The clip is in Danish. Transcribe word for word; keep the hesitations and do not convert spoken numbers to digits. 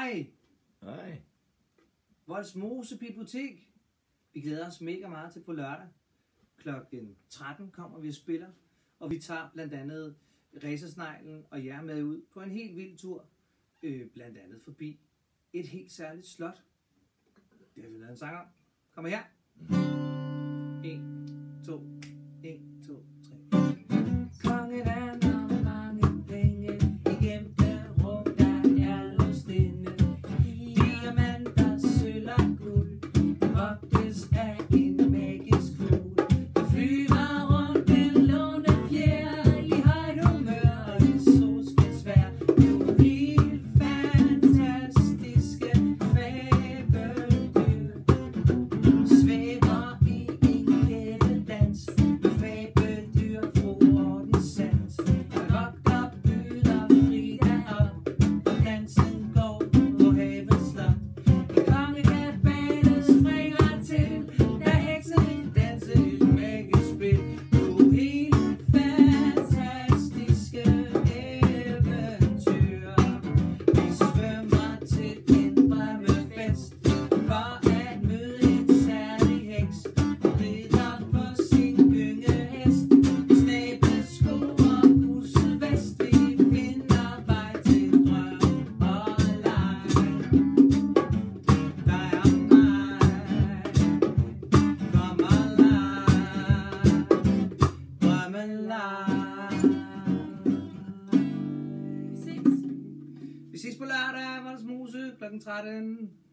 Hej. Hej. Vollsmose Bibliotek. Vi glæder os mega meget til på lørdag. klokken tretten kommer vi og spiller. Og vi tager blandt andet racersneglen og jer med ud på en helt vild tur. Øh, blandt andet forbi et helt særligt slot. Det har vi lavet en sang om. Kom her. en, to, en, to, tre. Kongen er når mange penge igennem det rum, der er låst inde. Diamanter, sølv og guld vogtes af en magisk fugl. Der flyver rundt den lånte fjer i højt humør og i solskinsvejr. Jo helt fantastiske fabeldyr svæver i en gættedans med fabeldyr fru ordenssans. Der vogter byder Frida op, og dansen går på havets slot. En kongekabale springer til, da heksen danser et magisk spil. Jo helt fantastiske eventyr. Vi svømmer til en drømmefest for at møde en særlig heks. Rider på sin gyngehest, snabelsko og busevest. Vi finder vej til drøm og leg. Dig og mig, kom og leg, drømmeleg. Vi ses. Vi ses på lørdag, Vollsmose, klokken tretten.